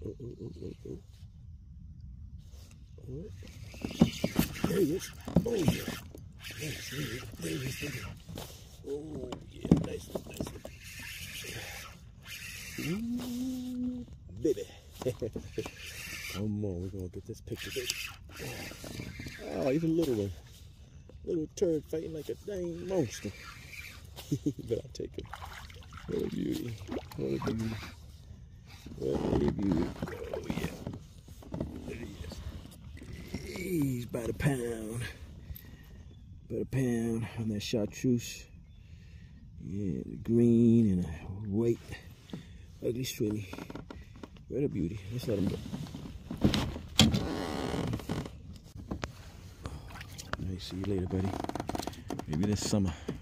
There he is. Oh, yeah. Nice. There he is. Oh, yeah. Nice one. Ooh, baby. Come on, we're going to get this picture, baby. Oh, even a little one. Little turd fighting like a dang monster. But I'll take him. What a beauty. What a beauty. What a beauty. Oh, yeah. There he is. He's about a pound. About a pound on that chartreuse. Yeah, the green and the white. Ugly stringy. What a beauty. Let's let him go. Nice. See you later, buddy. Maybe this summer.